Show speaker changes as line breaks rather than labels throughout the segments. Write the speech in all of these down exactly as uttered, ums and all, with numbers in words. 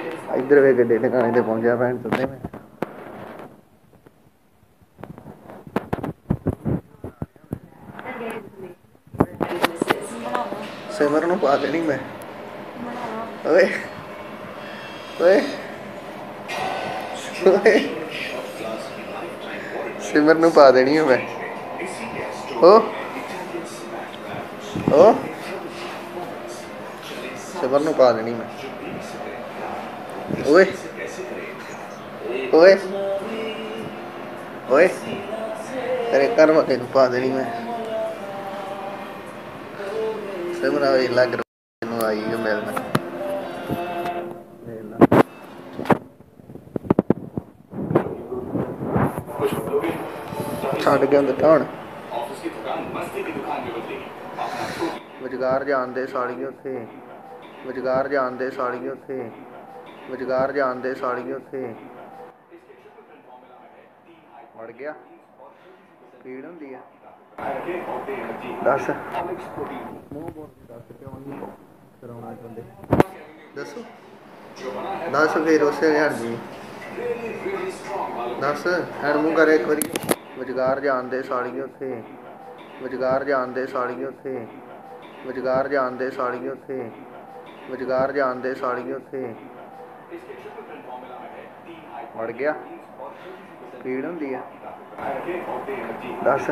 इधर वे गड्डे ठिकाने ते पहुंचा भैन चोदे मैं सिमर नूं पा देनी मैं ओए ओए ओए सिमर नूं पा देनी है मैं ओ ओ सिमर नूं पा देनी मैं ओए ओए ओए तेरे घर वाले नूं पा देनी मैं सिमर आई लग आई है मिलना छड्ड के अंदर ढाण विचगार जान दे सालिए उत्थे विचगार जान दे सालिए उत्थे विचगार जान दे सालिए उत्थे मड़ गया पीड़ होंदी है दस कराउणा चाहुंदे दसो दस फिर उस हड़ जी दस हैड मूँह कर एक बारी विचगार जान दे सालिए उत्थे विचगार जान दे सालिए उत्थे विचगार जान दे सालिए उत्थे विचगार जान दे सालिए उत्थे मड़ गया पीड़ होंदी है दस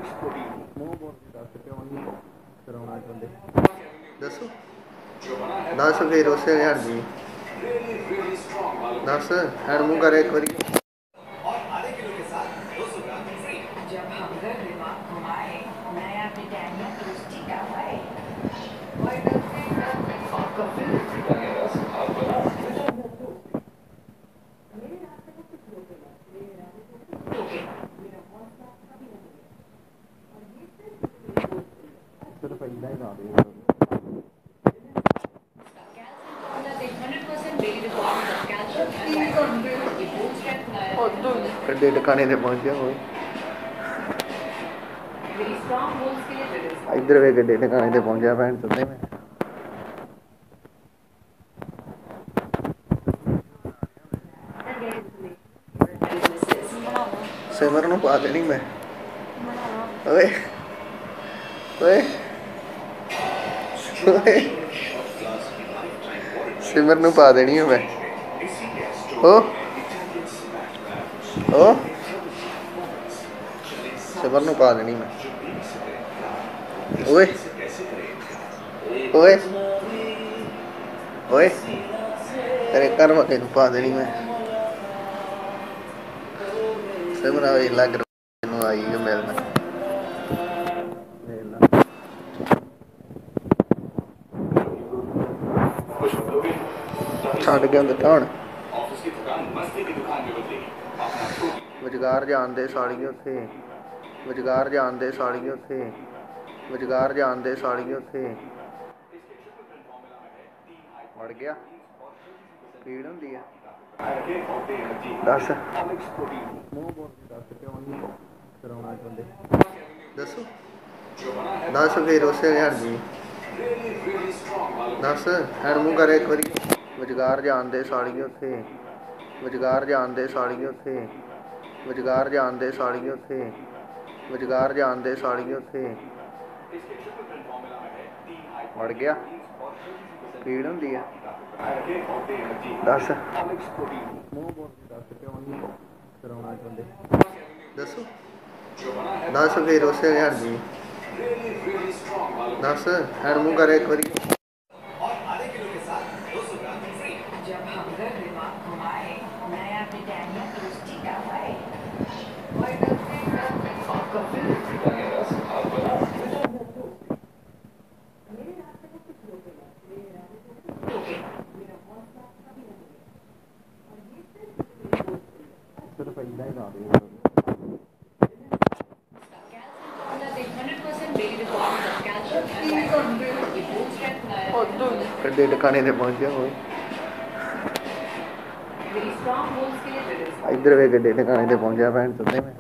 कराउणा चाहुंदे दसो दस फिर उस हड़ जी दस हैड मूँह कर एक बारी सिर्फ इतना ही ला दे गड्डे टकाने ते पहुंचे हुए इधर वे गड्डे ठिकाने ते पहुंचा भैन चोदे मैं सिमर नूं पा देनी मैं ओए ओए ओए सिमर नूं पा देनी है मैं ओ ओ सिमर नूं पा देनी मैं ओए ओए ओए तेरे घर वाले नूं पा देनी मैं सिमर आई लग आई है मिलना छड्ड के अंदर ढाण विचगार जान दे सालिए उत्थे विचगार जान दे सालिए उत्थे विचगार जान दे सालिए उत्थे मड़ गया पीड़ होंदी है दस कराउणा चाहुंदे दसो दस फिर उस हड़ जी दस हैड मूँह कर एक बारी विचगार जान दे सालिए उत्थे विचगार जान दे सालिए उत्थे विचगार जान दे सालिए उत्थे विचगार जान दे सालिए उत्थे मड़ गया पीड़ होंदी है दस कराउणा चाहुंदे दसो दस फिर उस हड़ जी दस हैड मूँह कर एक बारी सिर्फ इतना ही ला दे गड्डे टकाने ते पहुंचे हुए इधर वे गड्डे ठिकाने ते पहुंचा भैन चोदे मैं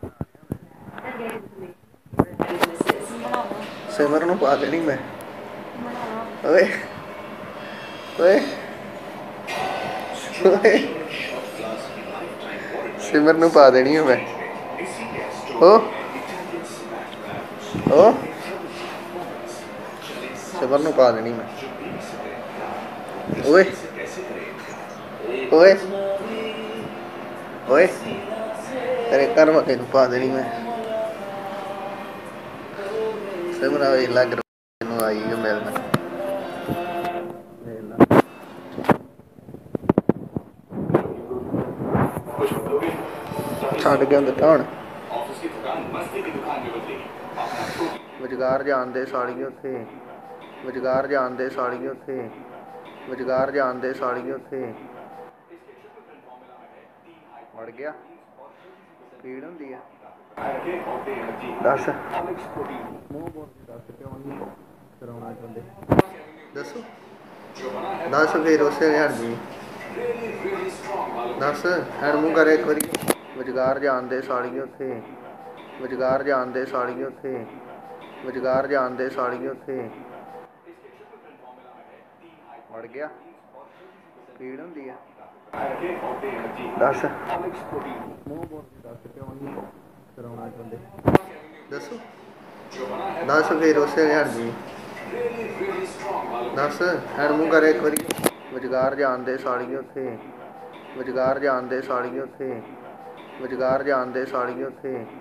सिमर नूं पा देनी मैं ਓਏ ਓਏ ਓਏ ਸਿਮਰ ਨੂੰ ਪਾ ਦੇਣੀ ਆ ਮੈਂ। ਓ ਓ ਸਿਮਰ ਨੂੰ ਪਾ ਦੇਣੀ ਮੈਂ। ਓਏ ਓਏ ਓਏ ਤੇਰੇ ਘਰ ਵਾਲੇ ਨੂੰ ਪਾ ਦੇਣੀ ਮੈਂ। ਸਿਮਰ ਵੇਖ ਲਾ ਨੂੰ ਆਈ ਓ ਮਿਲਣ। ਛੱਡ ਕੇ ਆਉਂਦੇ ਹੁਣ ਵਿਚਕਾਰ ਜਾਣ ਦੇ ਸਾਲੀਏ ਉੱਥੇ ਵਿਚਕਾਰ ਜਾਣ ਦੇ ਸਾਲੀਏ ਉੱਥੇ ਵਿਚਕਾਰ ਜਾਣ ਦੇ ਸਾਲੀਏ ਉੱਥੇ ਵੜ ਗਿਆ ਪੀੜ ਹੁੰਦੀ ਆ। ਦੱਸ ਦੱਸ ਕਿਉਂ ਨਹੀਂ ਕਰਾਉਣਾ ਚਾਹੁੰਦੇ ਦੱਸੋ ਦੱਸ ਫਿਰ ਉਸੇ ਹਟ ਜੀ। ਦੱਸ ਐਡ ਮੂੰਹ ਕਰ ਇੱਕ ਵਾਰੀ ਵਿਚਕਾਰ ਜਾਣ ਦੇ ਸਾਲੀਏ ਉੱਥੇ ਵਿਚਕਾਰ ਜਾਣ ਦੇ ਸਾਲੀਏ ਉੱਥੇ ਵਿਚਕਾਰ ਜਾਣ ਦੇ ਸਾਲੀਏ ਉੱਥੇ ਵੜ ਗਿਆ ਪੀੜ ਹੁੰਦੀ ਆ। ਦੱਸ ਦੱਸ ਕਿਉਂ ਨਹੀਂ ਕਰਾਉਣਾ ਚਾਹੁੰਦੇ ਦੱਸੋ ਦੱਸ ਫਿਰ ਉਸੇ ਹਟ ਜੀ। ਦੱਸ ਐਡ ਮੂੰਹ ਕਰ ਇੱਕ ਵਾਰੀ ਵਿਚਕਾਰ ਜਾਣ ਦੇ ਸਾਲੀਏ ਉੱਥੇ ਵਿਚਕਾਰ ਜਾਣ ਦੇ ਸਾਲੀਏ ਉੱਥੇ ਵਿਚਕਾਰ ਜਾਣ ਦੇ ਸਾਲੀਏ ਉੱਥੇ